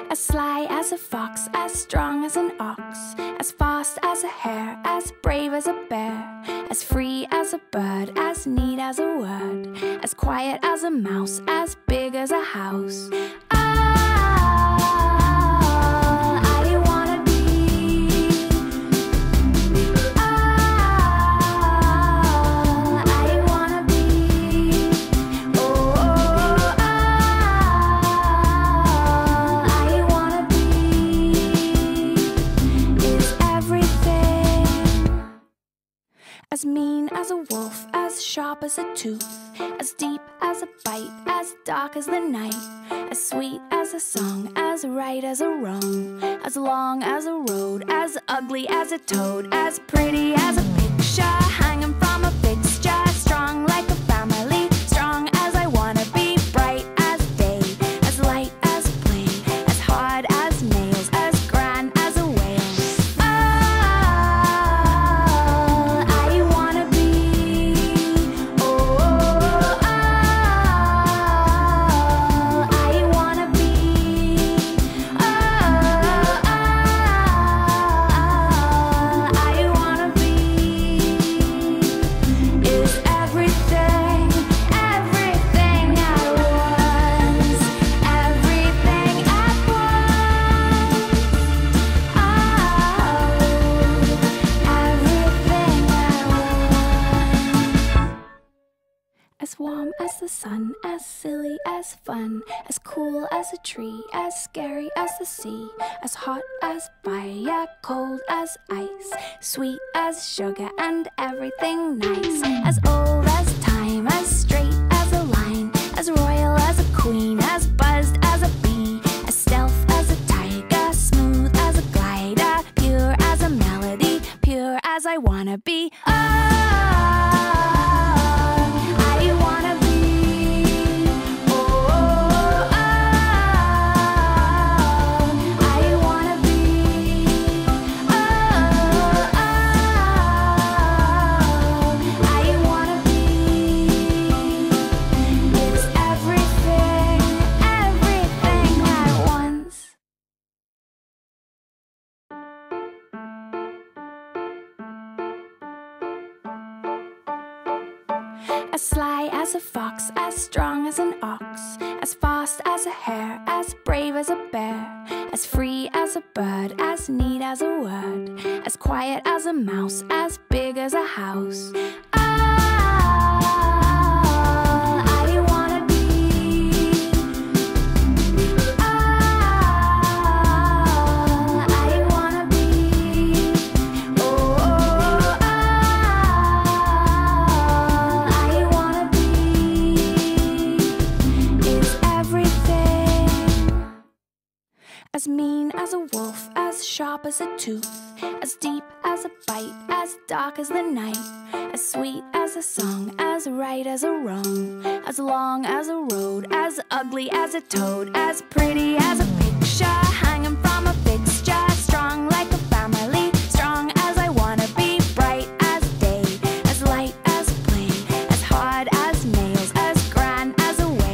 As sly as a fox, as strong as an ox, as fast as a hare, as brave as a bear, as free as a bird, as neat as a word, as quiet as a mouse, as big as a house. As mean as a wolf, as sharp as a tooth, as deep as a bite, as dark as the night, as sweet as a song, as right as a wrong, as long as a road, as ugly as a toad, as pretty as a picture hanging from a fixture, strong like a family, strong as I wanna be, bright as day, as light as a plane, as hard as nails, as grand as a whale. As warm as the sun, as silly as fun, as cool as a tree, as scary as the sea, as hot as fire, cold as ice, sweet as sugar and everything nice, as old as time, as straight as a line, as royal as a queen, as buzzed as a bee, as stealth as a tiger, smooth as a glider, pure as a melody, pure as I wanna be. As sly as a fox, as strong as an ox, as fast as a hare, as brave as a bear, as free as a bird, as neat as a word, as quiet as a mouse, as big as a house. As mean as a wolf, as sharp as a tooth, as deep as a bite, as dark as the night, as sweet as a song, as right as a wrong, as long as a road, as ugly as a toad, as pretty as a picture hanging from a fixture, strong like a family, strong as I wanna be, bright as day, as light as a plane, as hard as nails, as grand as a whale.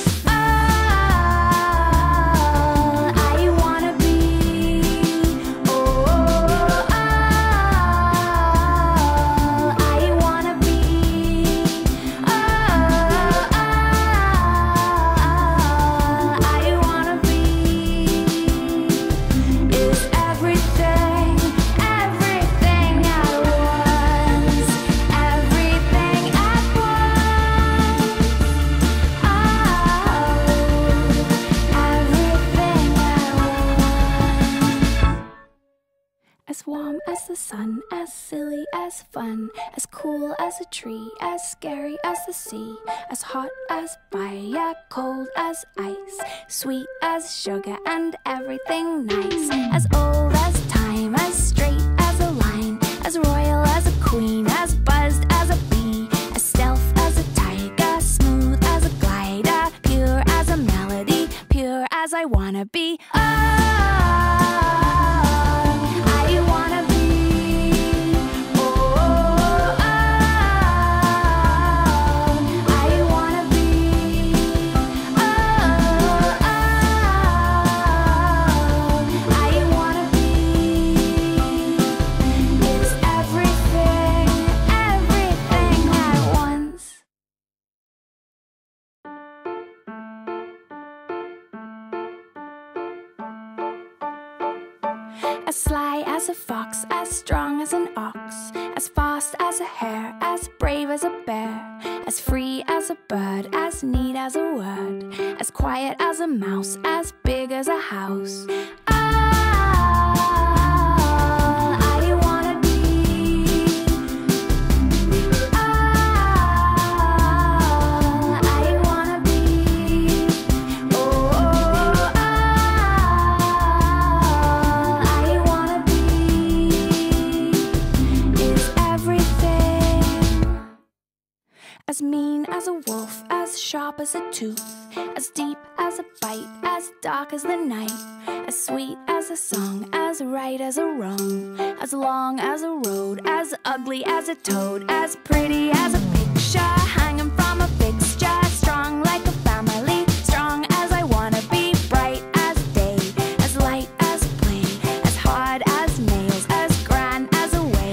As warm as the sun, as silly as fun, as cool as a tree, as scary as the sea, as hot as fire, cold as ice, sweet as sugar and everything nice, as old as time, as straight as a line, as royal as a queen, as buzzed as a bee, as stealth as a tiger, smooth as a glider, pure as a melody, pure as I wanna be. As sly as a fox, as strong as an ox, as fast as a hare, as brave as a bear, as free as a bird, as neat as a word, as quiet as a mouse, as big as a house. As mean as a wolf, as sharp as a tooth, as deep as a bite, as dark as the night, as sweet as a song, as right as a wrong, as long as a road, as ugly as a toad, as pretty as a picture hanging from a fixture, strong like a family, strong as I wanna be, bright as day, as light as a plane, as hard as nails, as grand as a whale.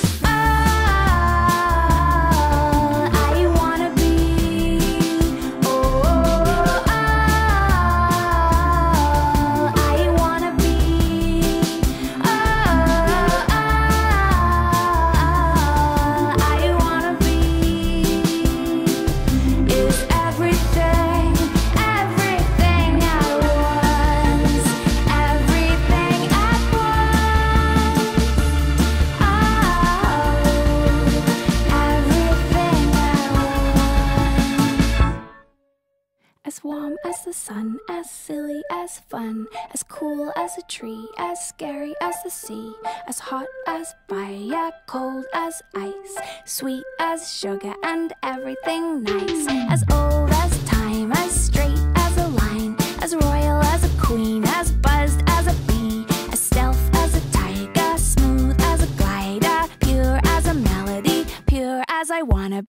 As warm as the sun, as silly as fun, as cool as a tree, as scary as the sea, as hot as fire, cold as ice, sweet as sugar and everything nice, as old